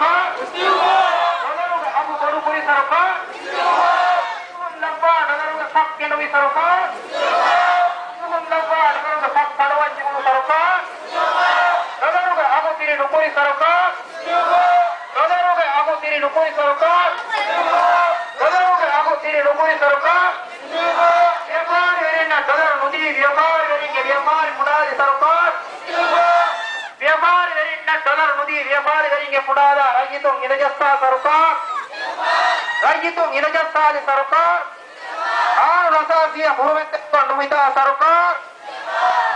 sarukar dodaruga abu bodu kuri sarukar lamba dodaruga sak kenoi sarukar lamba dodaruga sak padawan jimu sarukar dodaruga abu tiri nukuri sarukar dodaruga abu tiri nukuri sarukar dodaruga abu tiri nukuri sarukar vyapar verina dodar nudi vyapar veringe vyapar mudadi sarukar ವ್ಯಾಪಾರ dollar ನುದಿ ವ್ಯಾಪಾರಿಗಳಿಗೆ ಪುಡಾದ ರೈತು ನಿಜಸ್ತ ಸರ್ಕಾರ ರೈತು ನಿಜಸ್ತಾದಿ ಸರ್ಕಾರ ಆರು ರಸಾಸಿಯ ಹುರುವೆತ್ತ ನುಮಿತ ಸರ್ಕಾರ